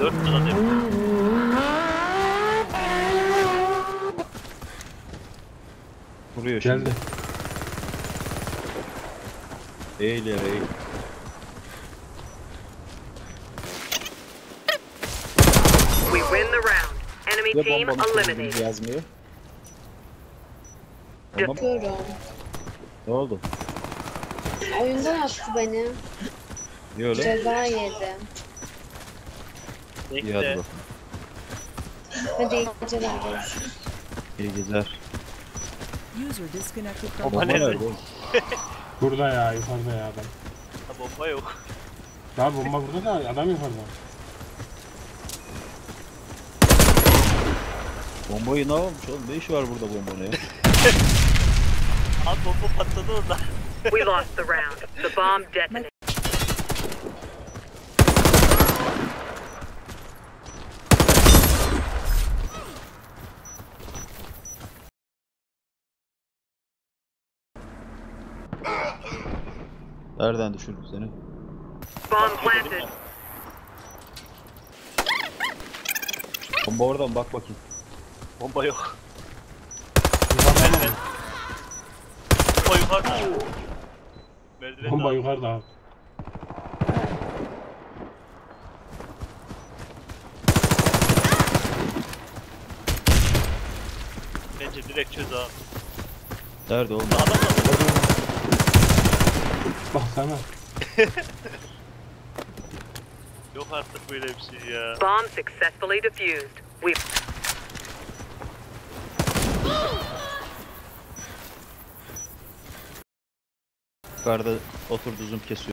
4 lira demiş. Vuruyor şimdi. Geldi. Eğil ya eğil. We win the round. Enemy Ve team bombanın sonunu eliminated. yazmıyor. Tamam. Yapıyorum. Ne oldu? Oyundan attı beni. Niye öyle? Ceza yedim. İyi hadi Bekle. bakalım. Hadi iyi geceler. Görüşürüz. İyi geceler. User disconnected from Bomba Bomba nerede? nerede oğlum? Burada ya, yukarıda ya adam. Ha, bomba yok. Daha bomba burada da adam yukarıda. Bombayı ne olmuş oğlum? Ne işi var burada bombanın ya? Abi bomba patladı orada. We lost the round. The bomb detonated. Nereden düşürdüm seni? Bomb planted. Bomba oradan bak bakayım. Bomba yok. Yukarıda mı? Bomba yukarıda. Merdiven Bomba daha. yukarıda abi. Bence direkt çöz abi. Nerede oğlum? Adam da Baksana. yok artık böyle bir şey ya. Bomb successfully defused. We Yukarıda oturdu zoom kesiyor.